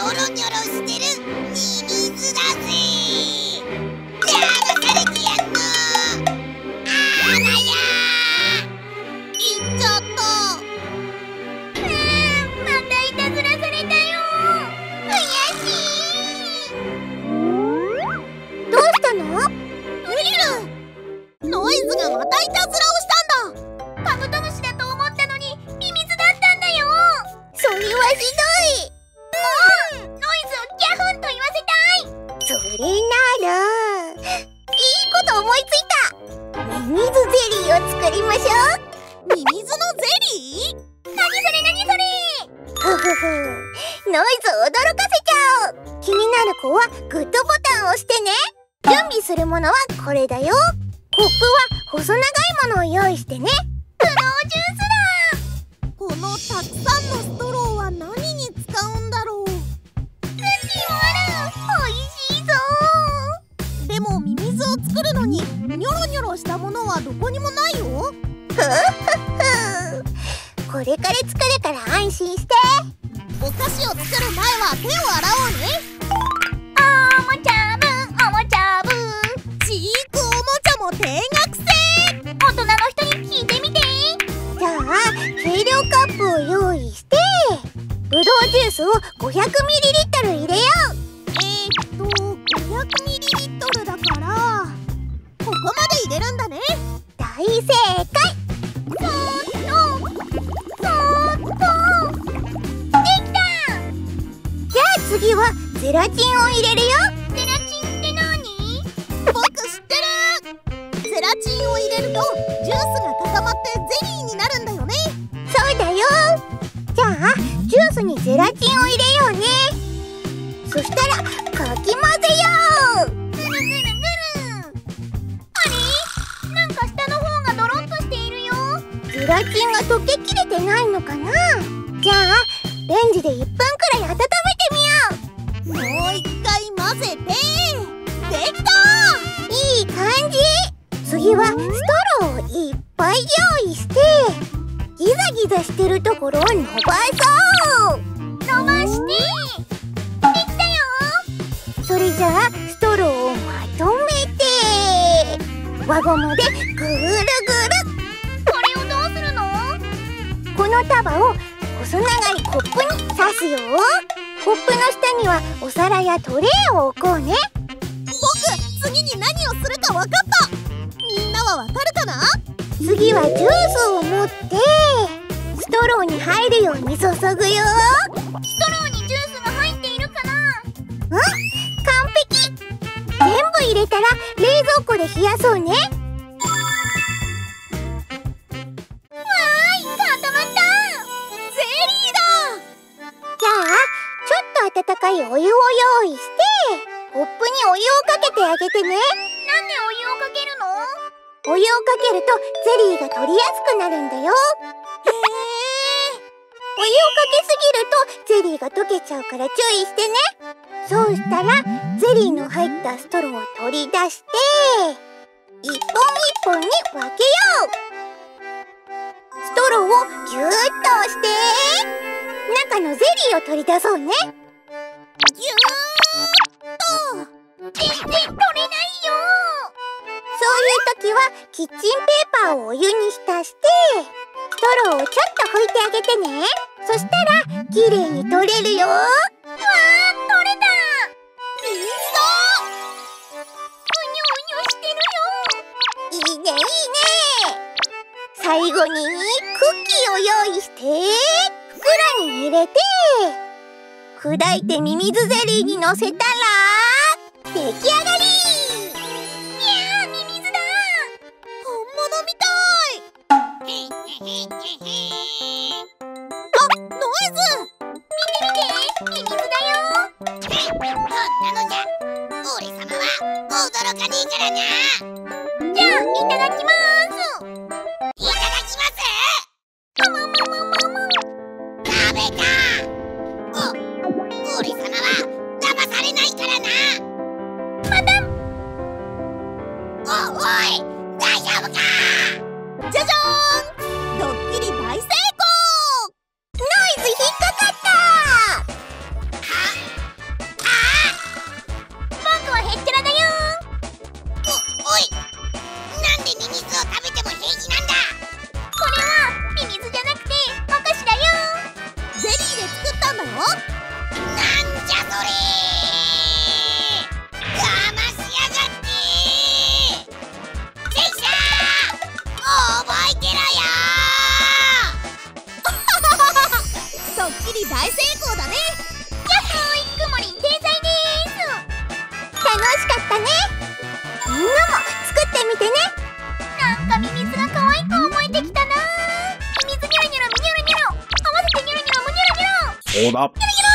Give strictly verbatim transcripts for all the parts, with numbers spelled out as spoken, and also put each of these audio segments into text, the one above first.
ョロニョロしてるミミズだぜ。騙されてやんの。あらや行っちゃった。 またいたずらされたよ。悔しい。どうしたの？ ウリル、ノイズがまたいたずらをしたんだ。 カブトムシだと思ったのにミミズだったんだよ。 それはひどい。 もうノイズをギャフンと言わせたい。 それならいいこと思いついた。ミミズゼリーを作りましょう。ミミズのゼリー？ 何それ何それ。 ふふふ、ノイズを驚かせちゃおう。気になる子はグッドボタンを押してね。準備するものはこれだよ。コップは細長いものを用意してね。 ブドウジュースだ。 このたくさんのストローは何に使うんだろう。 クッキーもある。おいしいぞ。 でもミミズを作るのにニョロニョロしたものはどこにもないよ。ふふふ、これから作るから安心して。お菓子を作る前は手を洗おうね。 おもちゃぶんおもちゃぶん。 チークおもちゃも低学生。 大人の人に聞いてみて。 じゃあ計量カップを用意して、ブドウジュースを ごひゃくミリリットル 入れよう。えーっと ごひゃくミリリットル だからここまで入れるんだね。大正解。 そーっとそーっとできた。 じゃあ次はゼラチンを入れるよ。 ゼラチンって何？ 僕知ってる。ゼラチンを入れるとジュースが固まってゼリーになるんだよね。そうだよ。じゃあジュースにゼラチンを入れようね。そしたらかき混ぜよう。 ぐるぐるぐる。あれ？なんか下の方がドロッとしているよ。 ゼラチンが溶けきれてないのかな。じゃあレンジでいっぷんくらい温めてみよう。もう一回混ぜて。できた。いい感じ。次はストローをいっぱい用意して、ギザギザしてるところを伸ばそう。 伸ばして。できたよ。 それじゃあストローをまとめて輪ゴムでぐるぐる。 これをどうするの？ この束を細長いコップに刺すよ。コップの下にはお皿やトレーを置こうね。僕、次に何をするか分かった。みんなはわかるかな？次はジュースを持ってストローに入るように注ぐよ。 ストローにジュースが入っているかな？ うん、完璧。全部入れたら冷蔵庫で冷やそうね。わーい、 固まった。 ゼリーだ。じゃあちょっと温かいお湯を用意して、コップにお湯をかけてあげてね。 なんでお湯をかけるの？ お湯をかけるとゼリーが取りやすくなるんだよ。へー。お湯をかけすぎるとゼリーが溶けちゃうから注意してね。そうしたらゼリーの入ったストローを取り出して一本一本に分けよう。ストローをぎゅーっと押して中のゼリーを取り出そうね。ぎゅーっと。 全然取れないよ。 そういう時はキッチンペーパーをお湯に浸してストローをちょっと拭いてあげてね。そしたらきれいに取れるよ。わー、 取れた。 ミミズうにょうにょしてるよ。 だ。いいねいいね。最後にクッキーを用意して袋に入れて砕いてミミズゼリーにのせたら出来上がり。 にゃー、ミミズだ。 本物みたい。あ、ノイズ。 見て見て、ミミズだよ。 こんなのじゃ俺様は驚かねえからな。 じゃあいただきます。 いただきます。 もももももも。 食べた。お、俺様は騙されないからな。 また。 お、おい、大丈夫か。じゃじゃーん、ドッキリ大成功。ノイズ引っかかった。はったね。みんなも作ってみてね。 なんかミミズが可愛く思えてきたな。ミミズニョロニョロミニョロニョロ、合わせてニョロニョロムニョロニョロ。 そうだ。 ニョロニョロ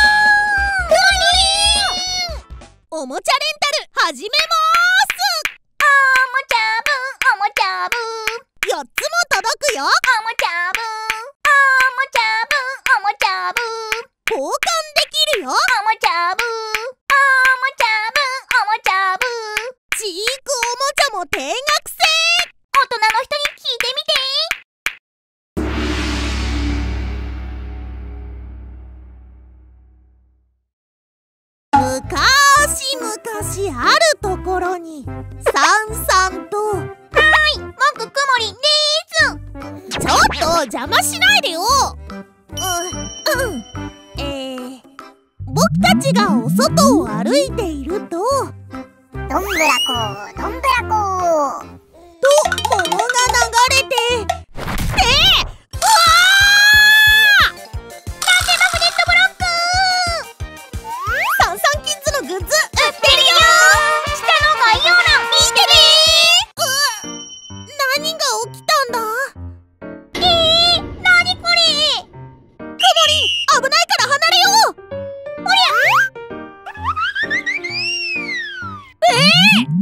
おもちゃレンタル始めまーす。おもちゃ部おもちゃ部よっつも届くよ。おもちゃ部おもちゃ部おもちゃ部交換できるよ。おもちゃ部おもちゃ部おもちゃ部チークおもちゃも定額制。大人の人に聞いてみて。むかーしむかしあるところにサンさんと、はーい、僕くもりんでーす。ちょっと邪魔しないでよ。うん、うん、えー、僕たちがお外を歩いていると、 どんぶらこどんぶらこと桃が流れて、えー、うわー！なんでマグネットブロック！サンサンキッズのグッズ売ってるよ。下の概要欄見てねー。う何が起きたんだ？えー、なにこれ？くもりん、危ないから離れよう。おりゃ！えー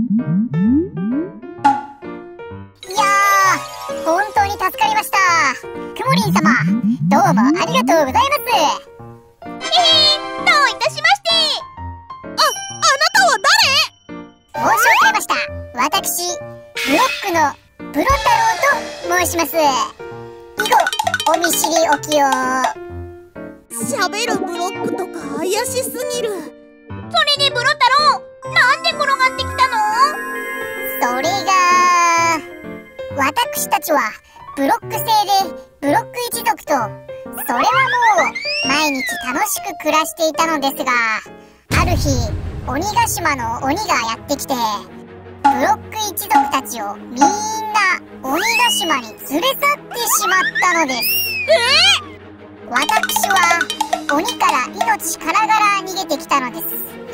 いやー、本当に助かりました。くもりん様、どうもありがとうございます。 えー、どういたしまして。あ、あなたは誰？ 申し遅れました。私、ブロックのブロ太郎と申します。以後、お見知りおきを。 喋るブロックとか怪しすぎる。それでブロ太郎、なんで転がってきたの？ それが、私たちはブロック制でブロック一族と、それはもう毎日楽しく暮らしていたのですが、ある日鬼ヶ島の鬼がやってきて、ブロック一族たちをみんな鬼ヶ島に連れ去ってしまったのです。 えー私は鬼から命からがら逃げてきたのです。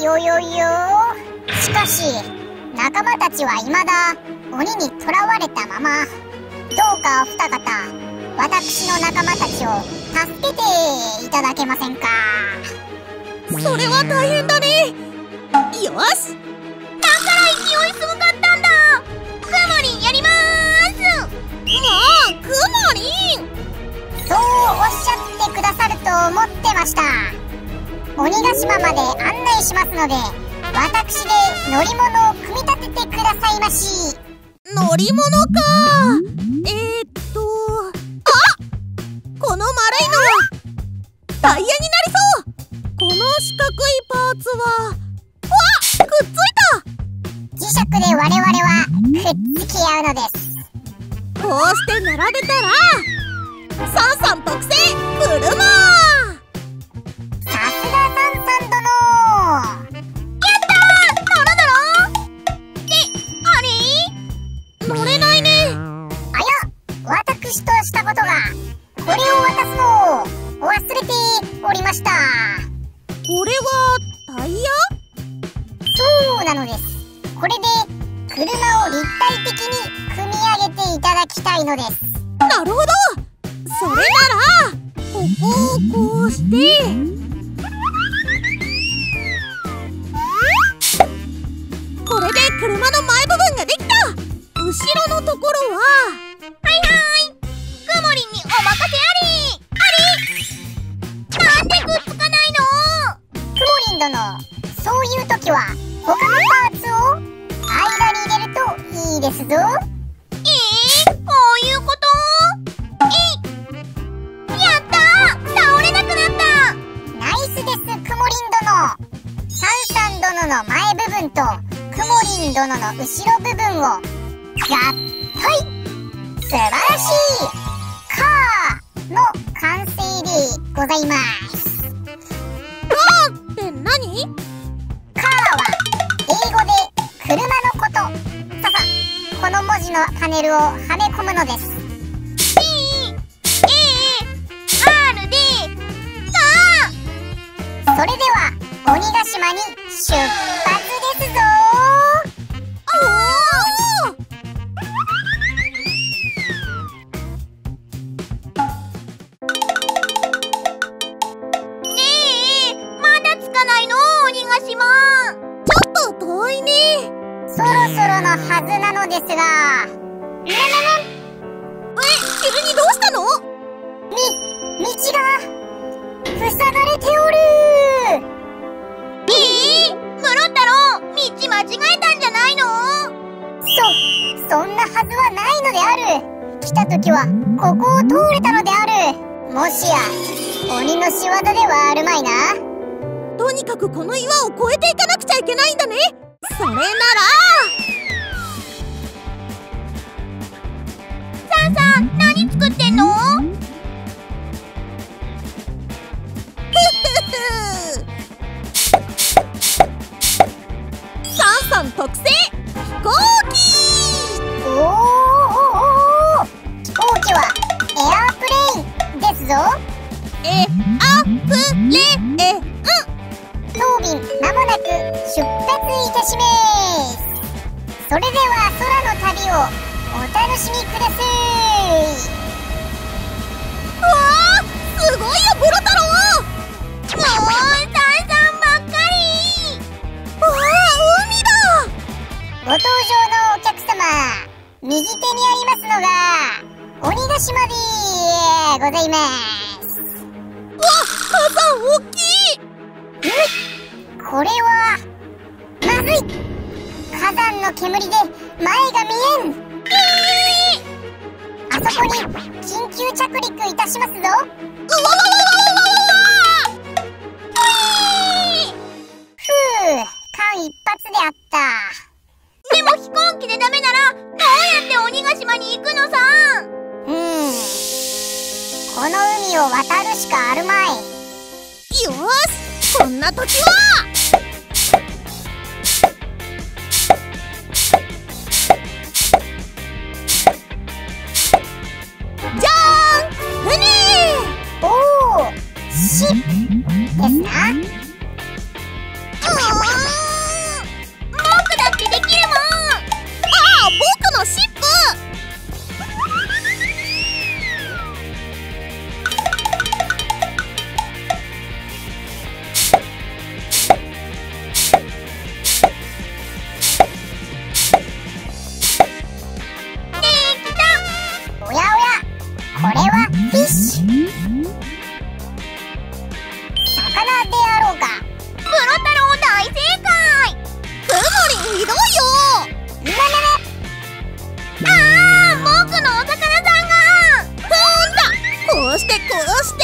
よよよ。しかし仲間たちは未だ鬼に囚われたまま。どうかお二方、私の仲間たちを助けていただけませんか？ それは大変だね。よし、だから勢いすごかったんだ。くもりんやりまーす。もうくもりん、 そうおっしゃってくださると思ってました。鬼ヶ島まで案内しますので、私で乗り物を組み立ててくださいまし。 乗り物か。えー、っとあ、この丸いのはタイヤになりそう。この四角いパーツは、わっ、くっついた。 磁石で我々はくっつき合うのです。 こうして並べたら、サンさん特製車。 さすがサンさん殿。 やったー、乗ろ乗ろ。ってあれ、乗れないね。 あや、私としたことが、これを渡すのを忘れておりました。 これはタイヤ？ そうなのです。これで車を立体的に組み上げていただきたいのです。 なるほど。それならここをこうして、これで車の前部分ができた。後ろのところは、はいはい、くもりんにお任せあり。あれ、なんでくっつかないの？ くもりん殿、そういう時は他のパーツを間に入れるといいですぞ。 えー、こういうこと？えい、やったー、倒れなくなった。 ナイスです、くもりん殿。サンさん殿の前部分とくもりん殿の後ろ部分を合体。素晴らしいカーの完成でございます。 カーって何？ カーは英語で車のこと。ささ、この文字のパネルをはめ込むのです。 P、A、R でカー。 それでは鬼ヶ島に出発ですぞー。 そろそろのはずなのですが。ぬぬぬ。 え、昼にどうしたの？ み、道が塞がれておる。 えー、ムロ太郎、道間違えたんじゃないの？ そ、そんなはずはないのである。来た時はここを通れたのである。もしや鬼の仕業ではあるまいな。 とにかくこの岩を越えていかなくちゃいけないんだね。それならさんさん、何作ってんの？さんさん特製飛行機。 おーおーおー、飛行機はエアープレインですぞ。 エアプレイン。 当便まもなく出発いたします。それでは空の旅をお楽しみください。 うわー、すごいよブロ太郎。もうさんさんばっかり。わあ、海だ。 ご搭乗のお客様、右手にありますのが鬼ヶ島でございます。 わ、火山大きい。 これはまずい。火山の煙で前が見えん。あそこに緊急着陸いたしますぞ。うわわわわわわわ。ふう、間一髪であった。 でも飛行機でダメならどうやって鬼ヶ島に行くのさ。 うーん、この海を渡るしかあるまい。 よーし、そんな時はじゃーん、船。 おお、シップですな。 うーん、僕だってできるもん。ああ、僕のシップ。 これはフィッシュ。魚であろうか。 ブロ太郎大正解。くもりんひどいよ。 ななああ、僕のお魚さんが。ほんだ、こうしてこうして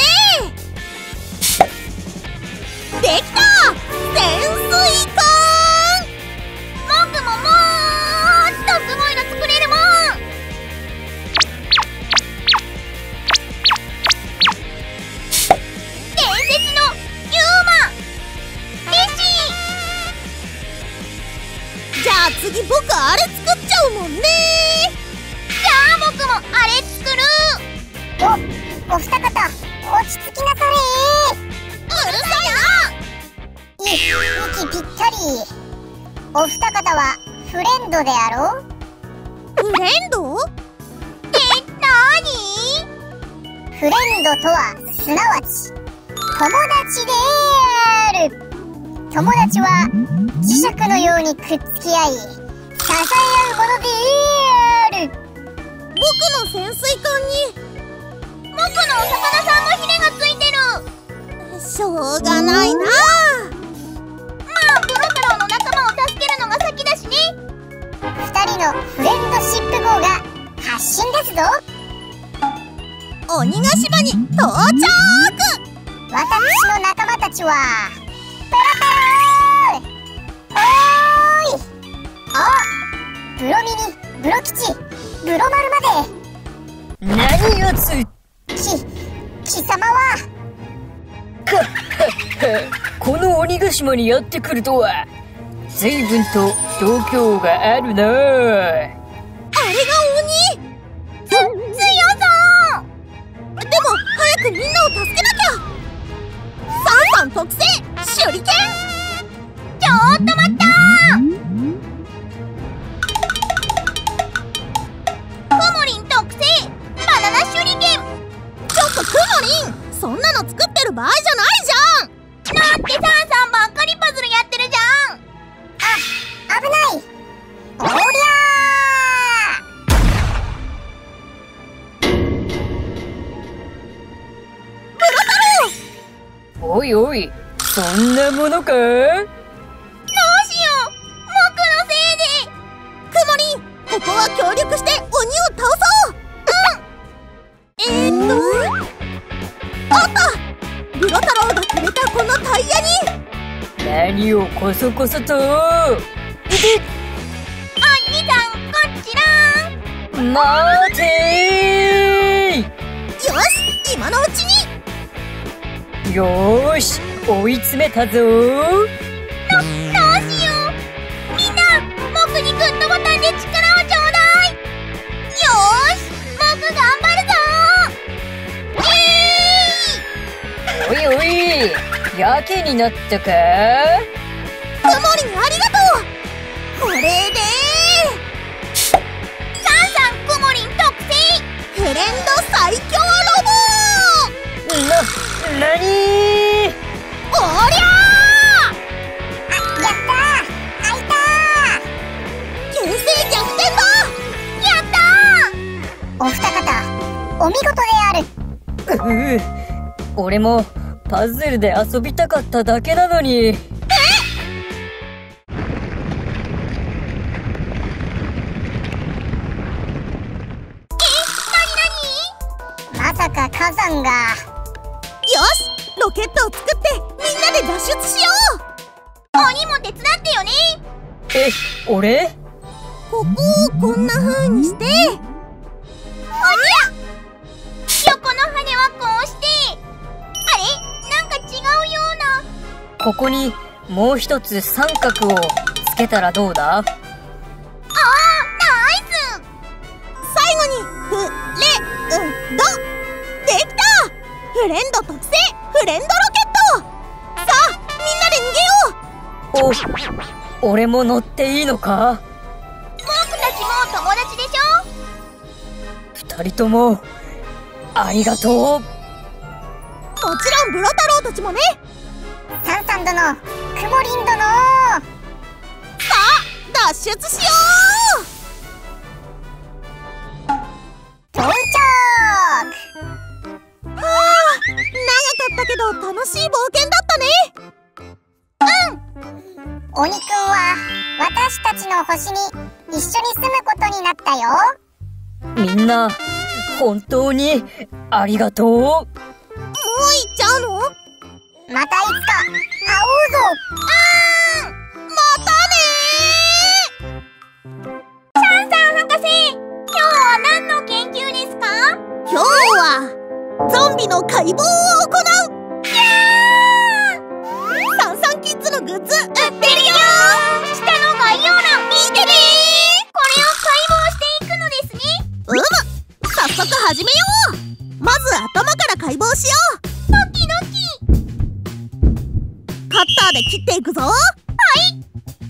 できた。潜水艦。僕ももっとすごいの作れるもん。じゃあ次僕あれ作っちゃうもんね。じゃあ僕もあれ作る。 お、お二方落ち着きなされ。 うるさいな。 い、息ぴったり。お二方はフレンドであろう。 フレンド？え、なに？ フレンドとはすなわち友達である。友達は磁石のようにくっつき合い支え合うものである。 僕の潜水艦に僕のお魚さんのヒレがついてる。しょうがないな。まあブロ太郎の仲間を助けるのが先だしね。 二人のフレンドシップ号が発進ですぞ。 鬼ヶ島に到着。 私の仲間たちはペラペラー。おーい。あ、ブロミニ、ブロ吉、ブロ丸まで。 何やつ。 き、貴様は。 かっはっは、この鬼ヶ島にやってくるとは随分と度胸があるな。あれが鬼。つ、強そう。でも早くみんなを助けなきゃ。サンさん特製手裏剣。ちょっと待ったー。くもりん特製バナナ手裏剣。ちょっとくもりん、そんなの作ってる場合じゃないじゃん。だってサンさんばっかりパズルやってるじゃん。 あ、危ない。 おいおい、そんなものか？ どうしよう、僕のせいで。くもりん、ここは協力して鬼を倒そう。うん。えーっとあった。ブロ太郎がくれたこのタイヤに。 何をこそこそと。いてっ。 おにさん、こっちらん。 待てー。 よし、今のうちに。 よーし、追い詰めたぞー。 ど、どうしよう。みんな、僕にグッドボタンで力をちょうだい。よーし、僕頑張るぞー。えおいおい、やけになったか？ くもりん、ありがとう。これでサンサンくもりん特製フレンド最強ロボ。 な、なにー？ おりゃー。 やったー、開いた形勢逆転だ。やったー。お二方、お見事である。 うう、俺もパズルで遊びたかっただけなのに。 ー。 まさか火山が。 よし、ロケットを作ってみんなで脱出しよう。鬼も手伝ってよね。 え、俺？ ここをこんな風にして、おりゃ、横の羽はこうして。あれ、なんか違うような。 ここにもう一つ三角をつけたらどうだ？ あー、ナイス。最後にフレンドできた。フレンド特製フレンドロケット。さあ、みんなで逃げよう。 お、俺も乗っていいのか？ 僕たちも友達でしょ。 二人ともありがとう。 もちろんブロ太郎たちもね。 サンサン殿、くもりん殿。 さあ、脱出しよう。 到着。 はあ、長かったけど楽しい冒険だったね。 鬼くんは私たちの星に一緒に住むことになったよ。 みんな本当にありがとう。 もう行っちゃうの？ またいつか会おうぞ。 あーん、またねー。サンサン博士、今日は何の研究ですか？今日はゾンビの解剖を行う。キャー！サンサンキッズのグッズ売ってるよ。下の概要欄見てねー。これを解剖していくのですね。うむ、早速始めよう。まず頭から解剖しよう。ドキドキ。カッターで切っていくぞ。はい。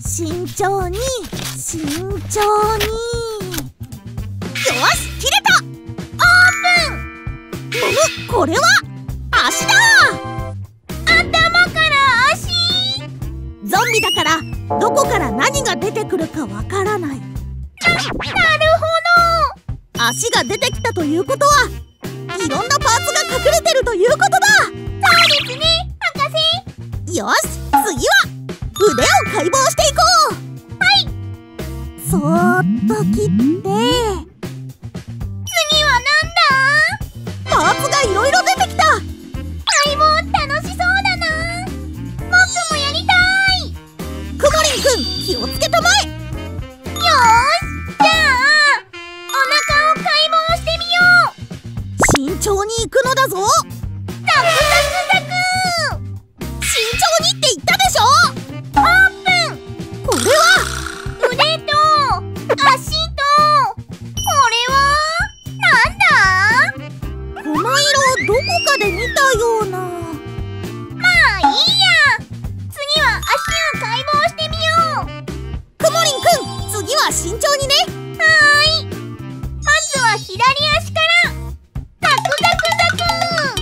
慎重に慎重に。よし、切れた。オープン。むむ、これは足だ。頭から足。ゾンビだからどこから何が出てくるかわからない。な、なるほど。足が出てきたということはいろんなパーツが隠れてるということだ。そうですね、博士。よし、次は腕を解剖していこう。はい。そーっと切って、次はなんだ？パーツがいろいろ出てきた。解剖楽しそうだな。僕もやりたい。くもりんくん、気をつけたまえ。よーし、じゃあお腹を解剖してみよう。慎重に行くのだぞ。ザクザクザク。慎重にって言ったでしょ。オープン。これは腕と足と、これはなんだ？この色どこかで見たような。まあいいや。次は足を解剖してみよう。くもりんくん、次は慎重にね。はーい。まずは左足から。ザクザクザク。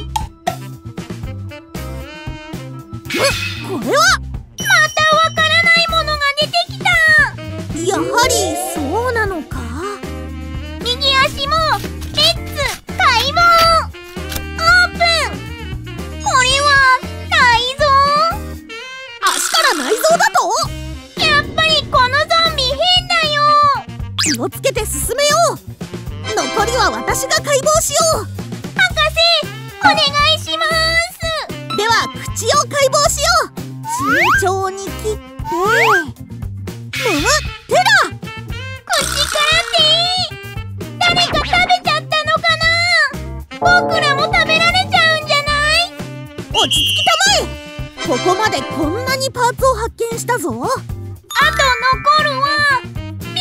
む、これはまたわからないものが出てきた。やはりそうなのか。右足もレッツ解剖。オープン。これは大気をつけて進めよう。残りは私が解剖しよう。 博士、お願いします。 では口を解剖しよう。慎重に切って、むむ、手だ。 口から手、誰か食べちゃったのかな。僕らも食べられちゃうんじゃない？ 落ち着きたまえ。ここまでこんなにパーツを発見したぞ。 あと残るはピピ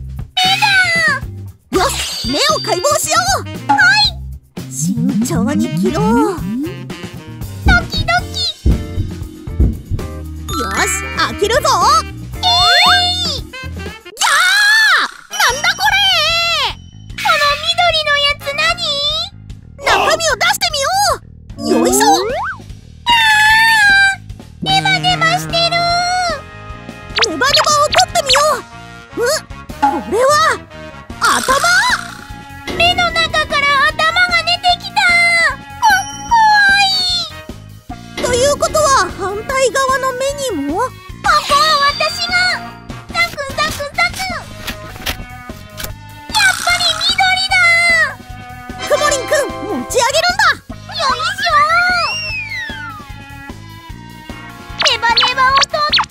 だ。 よし、目を解剖しよう。 はい。 慎重に切ろう。 ドキドキ。 よし、開けるぞ。 えい、 やー、なんだこれ。 この緑のやつ何？ 中身を出してみよう。よいしょ。 ネバネバしてる。 ネバネバを取ってみよう。う、これは頭。 目の中から頭が出てきた。こ、怖い。 ということは反対側の目にも。 ここは私が。ザクザクザク。やっぱり緑だ。 くもりんくん、持ち上げるんだ。 よいしょ。ネバネバを取って。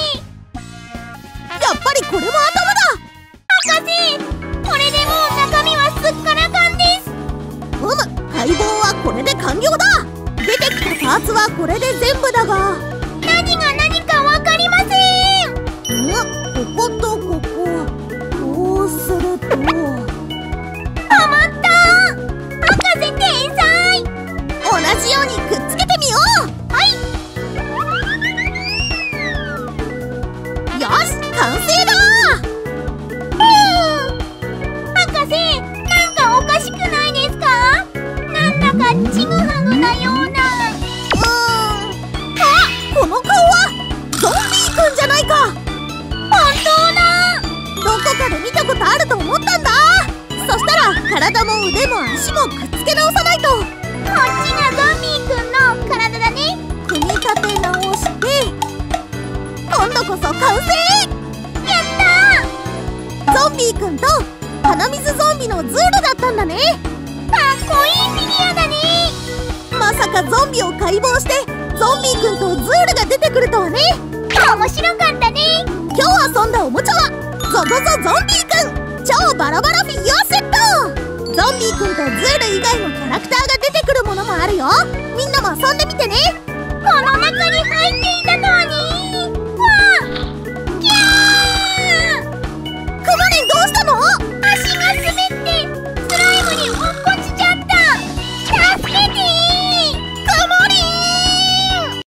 やっぱりこれも頭だ。 博士、これでもう中身はすっからかんです。 うむ、解剖はこれで完了だ。出てきたパーツはこれで全部だが、 何が何かわかりません。 ん、こことここ、こうすると。 はまった。博士天才。 同じようにくっつけてみよう。 はい。 よし、完成だ。 博士、なんかおかしくないですか？なんだかちぐはぐなような。 うーん、あ、この顔はゾンビーくんじゃないか。 本当だ。 どこかで見たことあると思ったんだ。そしたら体も腕も足もくっつけ直さないと。 こっちがゾンビーくんの体だね。 組み立て直して、今度こそ完成。 やったゾンビーくんと鼻水ゾンビのズールだったんだね。 ー。かっこいいフィギュアだね。 まさかゾンビを解剖してゾンビーくんとズールが出てくるとはね。 面白かったね。 今日遊んだおもちゃはゾゾゾゾンビーくん超バラバラフィギュアセット。ゾンビーくんとズール以外のキャラクターが出てくるものもあるよ。みんなも遊んでみてね。 この中に入っていたとはね。わあ、キャー。 くまりんどうしたの？ 足が滑ってスライムに落っこちちゃった。助けてー。 くもりん。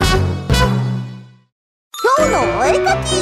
今日のお絵かき。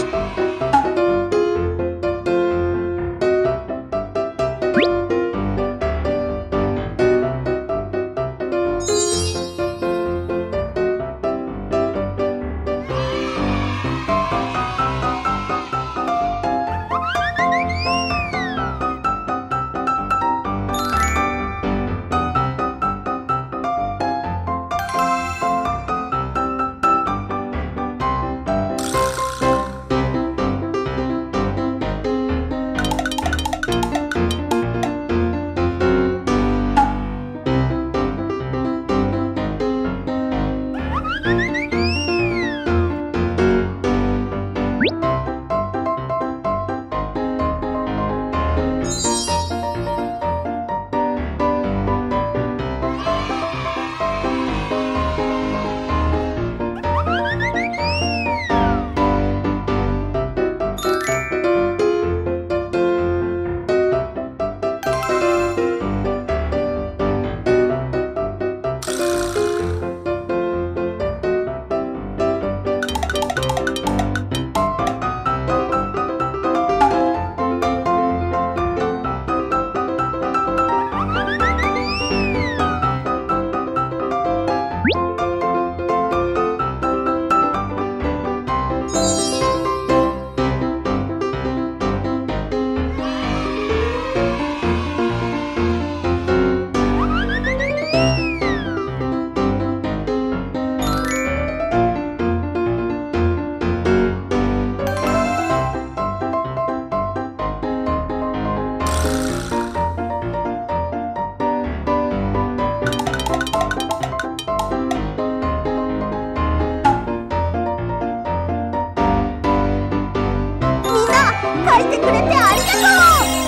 書いてくれてありがとう。